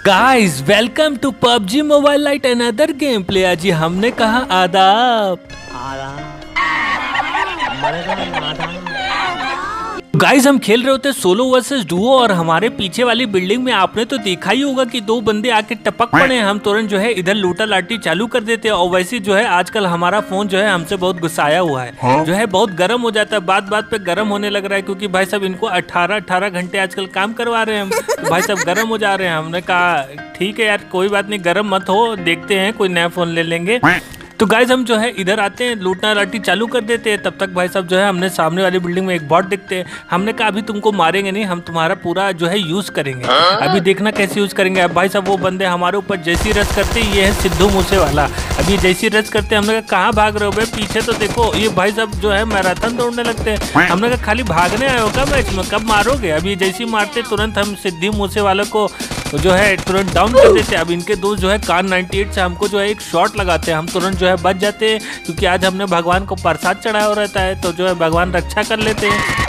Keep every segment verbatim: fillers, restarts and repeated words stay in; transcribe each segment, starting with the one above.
Guys welcome to PUBG mobile lite another game play. आज हमने कहा आदाब गाइस हम खेल रहे होते सोलो वर्सेस डुओ और हमारे पीछे वाली बिल्डिंग में आपने तो देखा ही होगा कि दो बंदे आके टपक पड़े। हम तुरंत जो है इधर लूटा लाठी चालू कर देते हैं और वैसे जो है आजकल हमारा फोन जो है हमसे बहुत गुस्साया हुआ है, हाँ? जो है बहुत गर्म हो जाता है, बात बात पे गर्म होने लग रहा है क्योंकि भाई साहब इनको अठारह अठारह घंटे आजकल काम करवा रहे हैं हम, तो भाई साहब गर्म हो जा रहे हैं। हमने कहा ठीक है यार कोई बात नहीं, गर्म मत हो, देखते हैं कोई नया फोन ले लेंगे। तो गाइज हम जो है इधर आते हैं, लूटना लाठी चालू कर देते हैं। तब तक भाई साहब जो है हमने सामने वाली बिल्डिंग में एक बॉट दिखते हैं। हमने कहा अभी तुमको मारेंगे नहीं, हम तुम्हारा पूरा जो है यूज करेंगे, अभी देखना कैसे यूज करेंगे। अब भाई साहब वो बंदे हमारे ऊपर जैसी रस करते, ये है सिद्धू मूसे वाला। अभी जैसी रस करते हमने कहा कहाँ भाग रहे हो भाई, पीछे तो देखो। ये भाई साहब जो है मैराथन दौड़ने लगते हैं। हमने कहा खाली भागने आए हो क्या मैच में, कब मारोगे। अभी जैसी मारते तुरंत हम सिद्धू मूसे वालों को जो है तुरंत डाउन कर देते हैं। अब इनके दोस्त जो है कार अट्ठानवे से हमको जो है एक शॉट लगाते हैं, हम तुरंत जो है बच जाते हैं क्योंकि आज हमने भगवान को प्रसाद चढ़ाया रहता है, तो जो है भगवान रक्षा कर लेते हैं।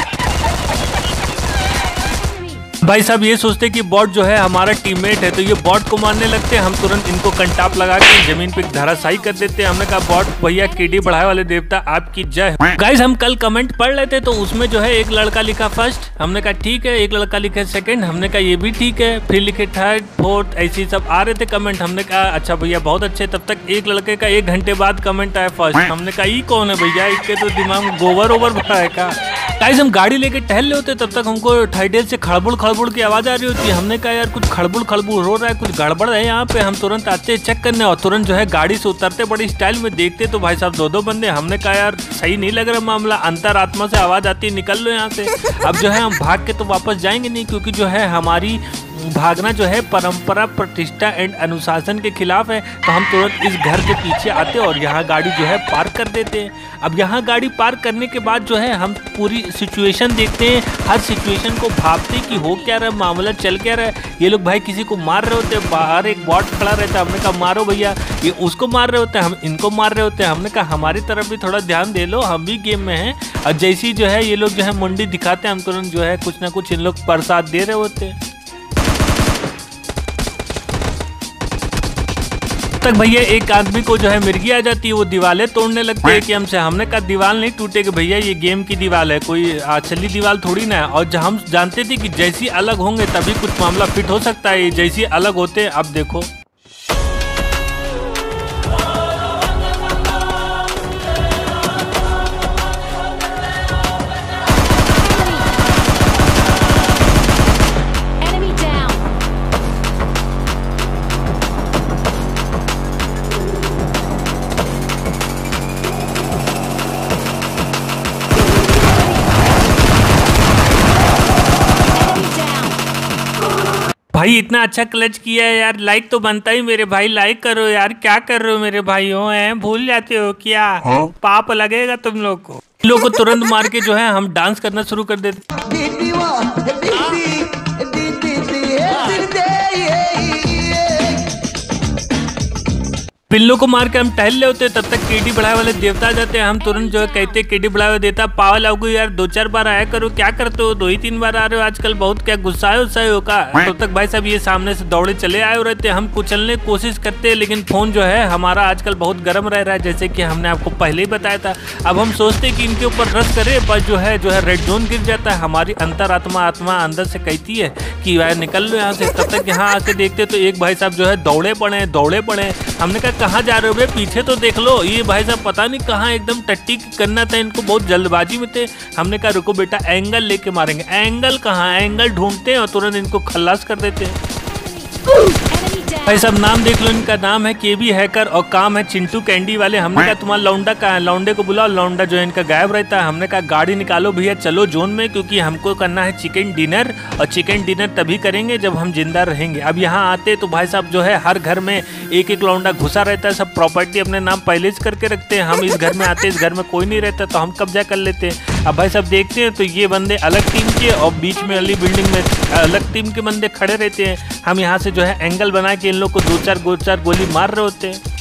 भाई साहब ये सोचते कि बॉट जो है हमारा टीममेट है, तो ये बॉट को मारने लगते हैं। हम तुरंत इनको कंटाप लगा के जमीन पे धराशायी कर देते हैं। हमने कहा बॉट भैया केडी बढ़ाए वाले देवता आपकी जय। गाइस हम कल कमेंट पढ़ रहे थे तो उसमें जो है एक लड़का लिखा फर्स्ट, हमने कहा ठीक है। एक लड़का लिखा सेकंड, हमने कहा ये भी ठीक है। फिर लिखे थर्ड फोर्थ, ऐसी सब आ रहे थे कमेंट। हमने कहा अच्छा भैया बहुत अच्छे। तब तक एक लड़के का एक घंटे बाद कमेंट आया फर्स्ट। हमने कहा ये कौन है भैया, इसके तो दिमाग में गोबर ओवर भरा है का। गाइस हम गाड़ी लेके टहल रहे होते, तब तक हमको टाइटल से खड़बुड़ खड़बुड़ की आवाज आ रही होती है। हमने कहा यार कुछ खड़बुड़ खड़बुड़ हो रहा है, कुछ गड़बड़ है यहाँ पे। हम तुरंत आते चेक करने और तुरंत जो है गाड़ी से उतरते, बड़ी स्टाइल में देखते तो भाई साहब दो दो बंदे। हमने कहा यार सही नहीं लग रहा मामला, अंतरात्मा से आवाज आती है निकल लो यहाँ से। अब जो है हम भाग के तो वापस जाएंगे नहीं क्योंकि जो है हमारी भागना जो है परंपरा प्रतिष्ठा एंड अनुशासन के खिलाफ है। तो हम तुरंत इस घर के पीछे आते और यहाँ गाड़ी जो है पार्क कर देते हैं। अब यहाँ गाड़ी पार्क करने के बाद जो है हम पूरी सिचुएशन देखते हैं, हर सिचुएशन को भापते कि हो क्या रहा है, मामला चल क्या रहा है। ये लोग भाई किसी को मार रहे होते हैं, बाहर एक बॉट खड़ा रहता है। हमने कहा मारो भैया, ये उसको मार रहे होते हैं, हम इनको मार रहे होते हैं। हमने कहा हमारी तरफ भी थोड़ा ध्यान दे लो, हम भी गेम में हैं। और जैसी जो है ये लोग जो है मुंडी दिखाते हैं, हम तुरंत जो है कुछ ना कुछ इन लोग प्रसाद दे रहे होते हैं। तक भैया एक आदमी को जो है मिर्गी आ जाती है, वो दीवारें तोड़ने लगते हैं कि हमसे। हमने कहा दीवार नहीं टूटेगी भैया, ये गेम की दीवार है, कोई असली दीवार थोड़ी ना है। और जब हम जानते थे कि जैसी अलग होंगे तभी कुछ मामला फिट हो सकता है, जैसी अलग होते हैं अब देखो। भाई इतना अच्छा क्लच किया है यार, लाइक तो बनता ही मेरे भाई, लाइक करो यार। क्या कर रहे हो मेरे भाइयों, हैं भूल जाते हो क्या, हाँ? पाप लगेगा तुम लोग को। लोग को तुरंत मार के जो है हम डांस करना शुरू कर देते। पिल्लों को मार के हम टहल रहे होते, तब तक केडी बढ़ाए वाले देवता आ जाते हैं। हम तुरंत जो है कहते केडी बढ़ाए वाले देवता पावर लागू यार, दो चार बार आया करो, क्या करते हो, दो ही तीन बार आ रहे हो आजकल, बहुत क्या गुस्सा है उससे हो का। तब तक भाई साहब ये सामने से दौड़े चले आए रहते हैं। हम कुचलने की कोशिश करते हैं लेकिन फोन जो है हमारा आजकल बहुत गर्म रह रहा है, जैसे कि हमने आपको पहले ही बताया था। अब हम सोचते कि इनके ऊपर रस करे, बस जो है जो है रेड जोन गिर जाता है। हमारी अंतरात्मा आत्मा अंदर से कहती है कि यार निकल लो यहाँ से। तब तक यहाँ आके देखते तो एक भाई साहब जो है दौड़े पड़े दौड़े पड़े। हमने कहा कहाँ जा रहे हो भाई, पीछे तो देख लो। ये भाई साहब पता नहीं कहाँ एकदम टट्टी करना था इनको, बहुत जल्दबाजी में थे। हमने कहा रुको बेटा एंगल लेके मारेंगे। एंगल कहाँ, एंगल ढूंढते हैं और तुरंत इनको खल्लास कर देते हैं। भाई साहब नाम देख लो, इनका नाम है केबी हैकर और काम है चिंटू कैंडी वाले। हमने कहा तुम्हारा लौंडा कहाँ है, लौंडे को बुलाओ। लौंडा जो है इनका गायब रहता है। हमने कहा गाड़ी निकालो भैया, चलो जोन में, क्योंकि हमको करना है चिकन डिनर और चिकन डिनर तभी करेंगे जब हम जिंदा रहेंगे। अब यहाँ आते तो भाई साहब जो है हर घर में एक एक लौंडा घुसा रहता है, सब प्रॉपर्टी अपने नाम पहले से करके रखते हैं। हम इस घर में आते, इस घर में कोई नहीं रहता तो हम कब्जा कर लेते हैं। अब भाई साहब देखते हैं तो ये बंदे अलग टीम के और बीच में वाली बिल्डिंग में अलग टीम के बंदे खड़े रहते हैं। हम यहाँ से जो है एंगल बना के इन लोग को दो चार दो चार गोली मार रहे होते हैं।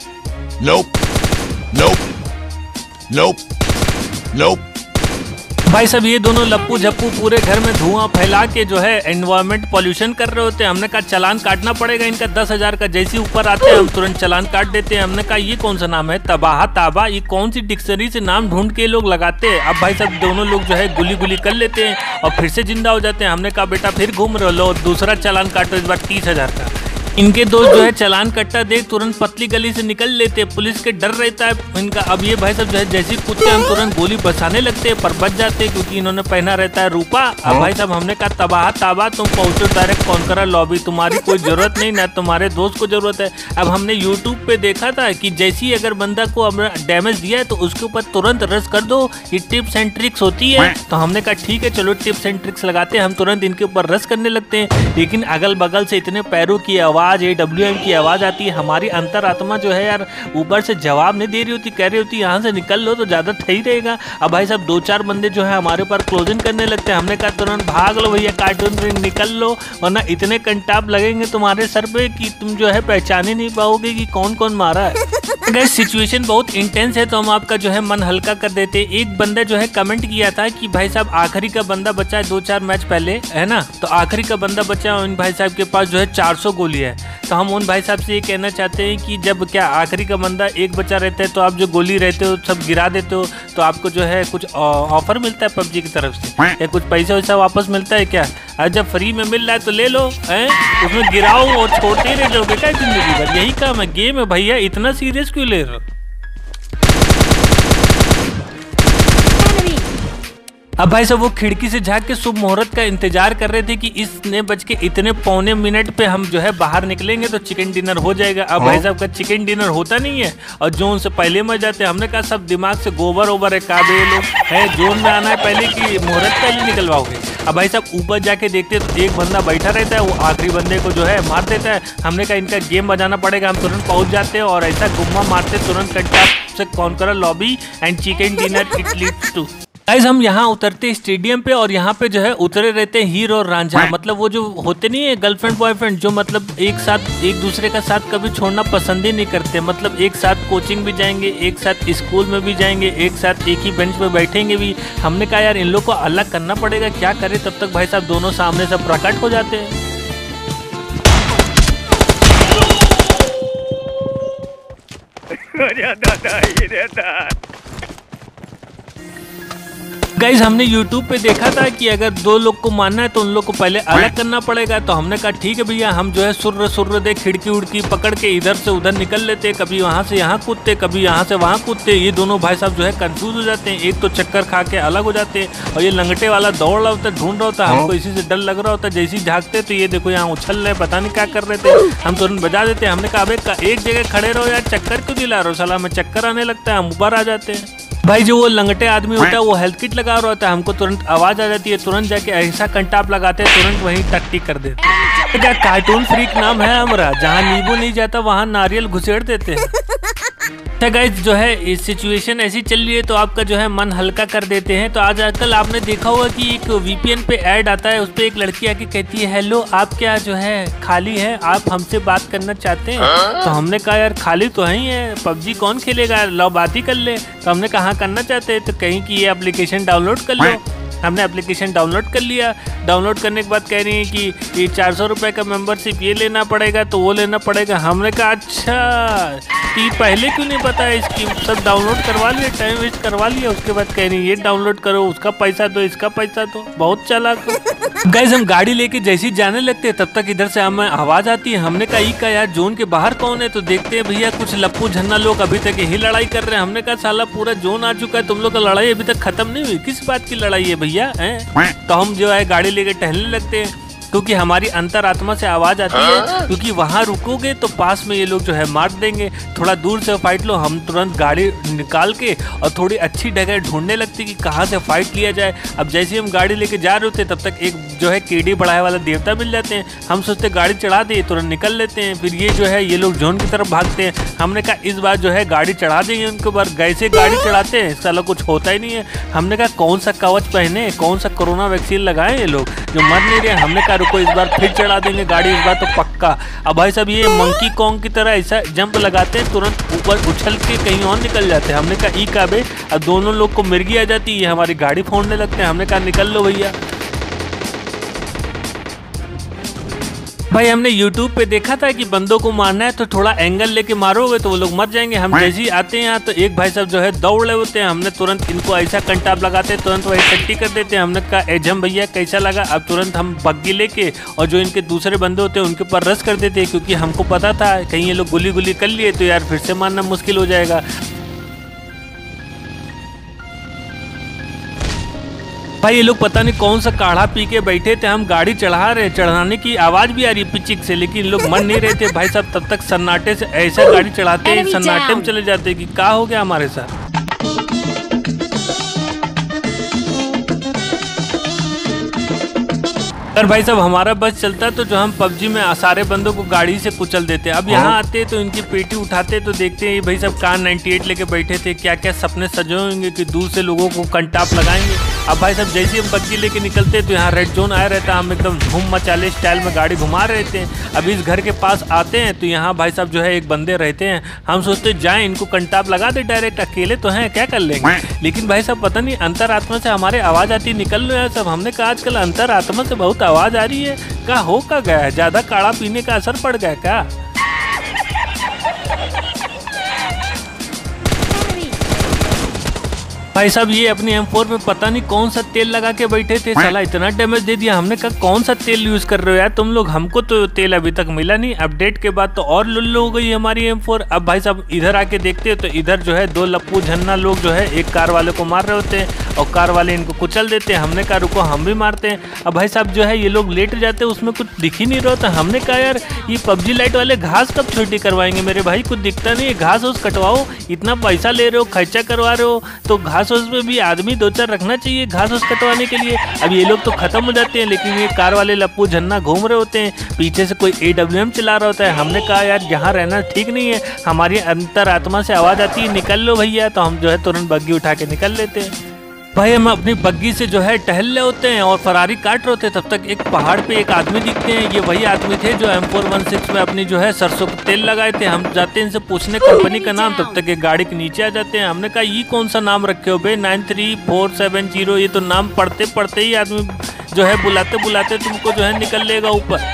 Nope. Nope. Nope. Nope. भाई साहब ये दोनों लप्पू झप्पू पूरे घर में धुआं फैला के जो है एनवायरमेंट पॉल्यूशन कर रहे होते हैं। हमने कहा चालान काटना पड़ेगा इनका दस हजार का। जैसे ऊपर आते हैं हम तुरंत चालान काट देते हैं। हमने कहा ये कौन सा नाम है, तबाहा ताबा, ये कौन सी डिक्शनरी से नाम ढूंढ के लोग लगाते हैं। अब भाई साहब दोनों लोग जो है गुली गुली कर लेते हैं और फिर से जिंदा हो जाते हैं। हमने कहा बेटा फिर घूम रहे लो, दूसरा चालान काटो, इस बार तीस हजार का। इनके दोस्त जो है चालान कट्टा देख तुरंत पतली गली से निकल लेते हैं। पुलिस के डर रहता है इनका। अब ये भाई साहब जो है जैसे कुत्ते हम तुरंत गोली बरसाने लगते हैं, पर बच जाते हैं क्योंकि इन्होंने पहना रहता है रूपा। अब भाई साहब हमने कहा तबाह ताबा तुम पहुंचो डायरेक्ट कॉन्करर लॉबी, तुम्हारी कोई जरूरत नहीं, ना तुम्हारे दोस्त को जरूरत है। अब हमने यूट्यूब पे देखा था कि जैसी अगर बंदा को डैमेज दिया है तो उसके ऊपर तुरंत रश कर दो, ये टिप्स एंड ट्रिक्स होती है। तो हमने कहा ठीक है चलो टिप्स एंड ट्रिक्स लगाते हैं। हम तुरंत इनके ऊपर रश करने लगते हैं, लेकिन अगल बगल से इतने पैरों की आवाज, ए डब्ल्यू एम की आवाज आती है। हमारी अंतरात्मा जो है यार ऊपर से जवाब नहीं दे रही होती, कह रही होती यहाँ से निकल लो तो ज्यादा सही रहेगा। अब भाई साहब दो चार बंदे जो है हमारे ऊपर क्लोजिंग करने लगते हैं। हमने कहा तुरंत भाग लो भैया, कार्टून रिंग निकल लो, वरना इतने कंटाप लगेंगे तुम्हारे सर पे कि तुम जो है पहचान ही नहीं पाओगे कि कौन कौन मारा है। अगर सिचुएशन बहुत इंटेंस है तो हम आपका जो है मन हल्का कर देते। एक बंदा जो है कमेंट किया था कि भाई साहब आखिरी का बंदा बचा है, दो चार मैच पहले है ना, तो आखिरी का बंदा बचा है, उन भाई साहब के पास जो है चार सौ गोली है। तो हम उन भाई साहब से ये कहना चाहते हैं कि जब क्या आखिरी का बंदा एक बचा रहता है तो आप जो गोली रहते हो सब गिरा देते हो, तो आपको जो है कुछ ऑफर मिलता है पबजी की तरफ से या कुछ पैसा वैसा वापस मिलता है क्या? और जब फ्री में मिल रहा है तो ले लो, हैं उसमें गिराओ और छोड़ते ही रह जाओगे क्या जिंदगी भर? यही काम है, गेम है भैया, इतना सीरियस क्यों ले रहे हो? अब भाई साहब वो खिड़की से झांक के शुभ मुहूर्त का इंतजार कर रहे थे कि इसने बज के इतने पौने मिनट पे हम जो है बाहर निकलेंगे तो चिकन डिनर हो जाएगा। अब भाई साहब का चिकन डिनर होता नहीं है और जोन से पहले मर जाते हैं। हमने कहा सब दिमाग से गोबर ओबर है, काबे लोग है, जोन में आना है पहले कि मुहूर्त पहले निकलवाओगे। अब भाई साहब ऊपर जाके देखते तो एक बंदा बैठा रहता है, वो आखिरी बंदे को जो है मार देता है। हमने कहा इनका गेम बजाना पड़ेगा। हम तुरंत पहुंच जाते हैं और ऐसा गुम्मा मारते तुरंत कंटा से conqueror lobby and chicken dinner it leads to. Guys हम यहाँ उतरते स्टेडियम पे और यहाँ पे जो है उतरे रहते हैं हीरो और रांझा, मतलब वो जो होते नहीं है गर्लफ्रेंड बॉयफ्रेंड, जो मतलब एक साथ एक दूसरे का साथ कभी छोड़ना पसंद ही नहीं करते। मतलब एक साथ कोचिंग भी जाएंगे, एक साथ स्कूल में भी जाएंगे, एक साथ एक ही बेंच पे बैठेंगे भी। हमने कहा यार इन लोग को अलग करना पड़ेगा, क्या करे। तब तक भाई साहब दोनों सामने से प्रकट हो जाते हैं। गाइस हमने YouTube पे देखा था कि अगर दो लोग को मानना है तो उन लोग को पहले अलग करना पड़ेगा। तो हमने कहा ठीक है भैया, हम जो है सुर्र सुर्र दे खिड़की उड़की पकड़ के इधर से उधर निकल लेते, कभी वहाँ से यहाँ कूदते, कभी यहाँ से वहाँ कूदते। ये दोनों भाई साहब जो है कंफ्यूज हो जाते हैं, एक तो चक्कर खा के अलग हो जाते हैं और ये लंगटे वाला दौड़ रहा होता है, ढूंढ रहा होता है, हमको इसी से डर लग रहा होता है। जैसे ही झाँकते तो ये देखो यहाँ उछल रहे, पता नहीं क्या कर रहे थे, हम तुरंत बजा देते। हमने कहा अबे एक जगह खड़े रहो यार, चक्कर क्यों दिला रहे हो, साला हमें चक्कर आने लगता है, हम ऊपर आ जाते हैं। भाई जो वो लंगटे आदमी होता है वो हेल्थ किट लगा रहा होता है, हमको तुरंत आवाज आ जाती है, तुरंत जाके ऐसा कंटाप लगाते हैं, तुरंत वहीं टट्टी कर देते हैं। क्या कार्टून फ्रीक नाम है हमारा, जहाँ नींबू नहीं जाता वहाँ नारियल घुसेड़ देते हैं। अच्छा गाइस जो है सिचुएशन ऐसी चल रही है तो आपका जो है मन हल्का कर देते हैं। तो आज आजकल आपने देखा होगा कि एक वीपीएन पे ऐड आता है, उस पर एक लड़की आके कहती है हेलो आप क्या जो है खाली है, आप हमसे बात करना चाहते हैं। तो हमने कहा यार खाली तो है ही है, पबजी कौन खेलेगा, लो बात ही कर ले। तो हमने कहा करना चाहते हैं, तो कहीं की ये एप्लीकेशन डाउनलोड कर लो। हमने एप्लीकेशन डाउनलोड कर लिया। डाउनलोड करने के बाद कह रही है कि ये चार सौ रुपये का मेंबरशिप ये लेना पड़ेगा तो वो लेना पड़ेगा। हमने कहा अच्छा कि पहले क्यों नहीं पता है इसकी, सब डाउनलोड करवा लिया, टाइम वेस्ट करवा लिया। उसके बाद कह रही है ये डाउनलोड करो, उसका पैसा दो, इसका पैसा दो, बहुत चालाक हो। गाइस हम गाड़ी लेके जैसे ही जाने लगते हैं तब तक इधर से हमें आवाज आती है। हमने कहा का यार जोन के बाहर कौन है, तो देखते हैं भैया कुछ लप्पू झन्ना लोग अभी तक यही लड़ाई कर रहे हैं। हमने कहा साला पूरा जोन आ चुका है, तुम लोग का लड़ाई अभी तक खत्म नहीं हुई, किस बात की लड़ाई है भैया हैं? तो हम जो है गाड़ी लेके टहलने लगते हैं क्योंकि हमारी अंतरात्मा से आवाज आती है, क्योंकि वहाँ रुकोगे तो पास में ये लोग जो है मार देंगे, थोड़ा दूर से फाइट लो। हम तुरंत गाड़ी निकाल के और थोड़ी अच्छी जगह ढूंढने लगती कि कहाँ से फाइट लिया जाए। अब जैसे हम गाड़ी लेके जा रहे होते तब तक एक जो है केडी बढ़ाए वाला देवता मिल जाते हैं। हम सोचते गाड़ी चढ़ा दिए, तुरंत निकल लेते हैं। फिर ये जो है ये लोग जोन की तरफ भागते हैं। हमने कहा इस बार जो है गाड़ी चढ़ा देंगे उनके ऊपर, कैसे गाड़ी चढ़ाते हैं साला कुछ होता ही नहीं है। हमने कहा कौन सा कवच पहने, कौन सा कोरोना वैक्सीन लगाए ये लोग जो मर नहीं रहे। हमने कहा रुको इस बार फिर चढ़ा देंगे गाड़ी, इस बार तो पक्का। अब भाई साहब ये मंकी कॉन्ग की तरह ऐसा जंप लगाते हैं, तुरंत ऊपर उछल के कहीं और निकल जाते हैं। हमने कहा ई काबे, अब दोनों लोग को मिर्गी आ जाती है, हमारी गाड़ी फोड़ने लगते हैं। हमने कहा निकल लो भैया। भाई हमने YouTube पे देखा था कि बंदों को मारना है तो थोड़ा एंगल लेके मारोगे तो वो लोग मर जाएंगे। हम जैसे ही आते हैं यहाँ तो एक भाई साहब जो है दौड़ रहे होते हैं, हमने तुरंत इनको ऐसा कंटाप लगाते हैं, तुरंत वही टट्टी कर देते हैं। हमने कहा एजम भैया कैसा लगा। अब तुरंत हम बग्गी लेके और जो इनके दूसरे बंदे होते हैं उनके ऊपर रस कर देते हैं, क्योंकि हमको पता था कहीं ये लोग गुली गुली कर लिए तो यार फिर से मारना मुश्किल हो जाएगा। भाई ये लोग पता नहीं कौन सा काढ़ा पी के बैठे थे, हम गाड़ी चढ़ा रहे, चढ़ाने की आवाज भी आ रही पिचिक से, लेकिन लोग मन नहीं रहे थे भाई साहब। तब तक सन्नाटे से ऐसा गाड़ी चढ़ाते हैं, सन्नाटे में चले जाते कि क्या हो गया हमारे साथ। अगर भाई साहब हमारा बस चलता तो जो हम पबजी में सारे बंदों को गाड़ी से कुचल देते। अब यहाँ आते तो इनकी पेटी उठाते तो देखते हैं भाई साहब कार अट्ठानवे लेके बैठे थे, क्या क्या सपने सजे होंगे कि दूर से लोगों को कंटाप लगाएंगे। अब भाई साहब जैसे हम बग्गी लेके निकलते तो यहाँ रेड जोन आया रहता, हम एकदम धूम मचाले स्टाइल में गाड़ी घुमा रहे थे। अब इस घर के पास आते हैं तो यहाँ भाई साहब जो है एक बंदे रहते हैं, हम सोचते जाएं इनको कंटाप लगा दे डायरेक्ट, अकेले तो हैं क्या कर लेंगे। लेकिन भाई साहब पता नहीं अंतरात्मा से हमारे आवाज आती निकल लो यार सब। हमने कहा आजकल अंतरात्मा से बहुत आवाज आ रही है, क्या हो का गया है, ज्यादा काढ़ा पीने का असर पड़ गया क्या। भाई साहब ये अपनी एम फोर में पता नहीं कौन सा तेल लगा के बैठे थे, साला इतना डैमेज दे दिया। हमने कहा कौन सा तेल यूज कर रहे हो यार तुम लोग, हमको तो तेल अभी तक मिला नहीं। अपडेट के बाद तो और लुल्लू हो गई हमारी एम फोर। अब भाई साहब इधर आके देखते हैं तो इधर जो है दो लप्पू झन्ना लोग जो है एक कार वाले को मार रहे होते हैं और कार वाले इनको कुचल देते हैं। हमने कहा रुको हम भी मारते हैं। अब भाई साहब जो है ये लोग लेट जाते हैं, उसमें कुछ दिख ही नहीं रहा था। हमने कहा यार ये पबजी लाइट वाले घास कब छोटी करवाएंगे मेरे भाई, कुछ दिखता नहीं है, घास उस कटवाओ, इतना पैसा ले रहे हो खर्चा करवा रहे हो तो घास उस में भी आदमी दो चार रखना चाहिए घास उस कटवाने के लिए। अब ये लोग तो खत्म हो जाते हैं, लेकिन ये कार वाले लप्पू झन्ना घूम रहे होते हैं, पीछे से कोई ए डब्ल्यू एम चला रहा होता है। हमने कहा यार यहाँ रहना ठीक नहीं है, हमारी अंतरात्मा से आवाज आती है निकल लो भैया, तो हम जो है तुरंत बग्गी उठा के निकल लेते हैं। भाई हम अपनी बग्गी से जो है टहल रहे होते हैं और फरारी काट रहे होते हैं, तब तक एक पहाड़ पे एक आदमी दिखते हैं। ये वही आदमी थे जो एम फोर वन सिक्स में अपनी जो है सरसों का तेल लगाए थे। हम जाते हैं इनसे पूछने कंपनी का नाम, तब तक एक गाड़ी के नीचे आ जाते हैं। हमने कहा ये कौन सा नाम रखे हो बे, nine three four seven zero, ये तो नाम पढ़ते पढ़ते ही आदमी जो है बुलाते बुलाते तुमको जो है निकल लेगा ऊपर।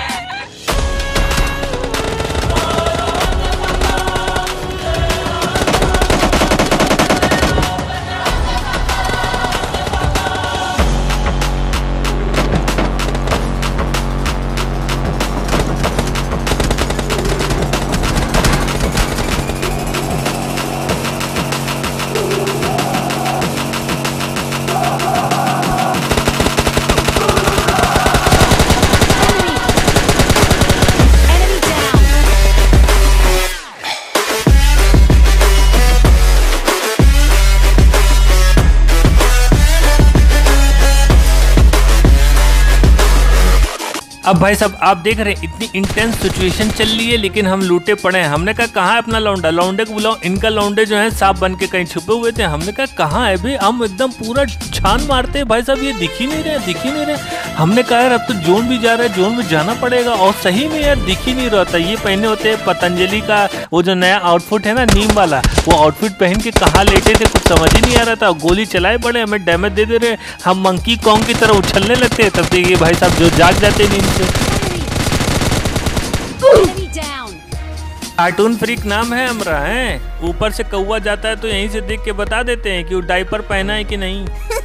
अब भाई साहब आप देख रहे हैं इतनी इंटेंस सिचुएशन चल रही है, लेकिन हम लूटे पड़े हैं। हमने कहा कहाँ है अपना लौंडा, लौंडे को बुलाओ। इनका लौंडे जो है सांप बन के कहीं छुपे हुए थे। हमने कहा कहाँ है भाई, हम एकदम पूरा छान मारते हैं भाई साहब, ये दिख ही नहीं रहे दिख ही नहीं रहे। हमने कहा यार अब तो जोन भी जा रहा है, जोन में जाना पड़ेगा, और सही में यार दिख ही नहीं रहा था। ये पहने होते हैं पतंजलि का वो जो नया आउटफिट है ना नीम वाला, वो आउटफिट पहन के कहाँ लेटे थे कुछ समझ ही नहीं आ रहा था। गोली चलाए बड़े, हमें डैमेज दे दे रहे, हम मंकी कॉन्ग की तरह उछलने लगते हैं। तब तक ये भाई साहब जो जाग जाते नींद से। कार्टून फ्रीक नाम है हमरा है, ऊपर से कौवा जाता है तो यहीं से देख के बता देते हैं कि वो डायपर पहना है कि नहीं।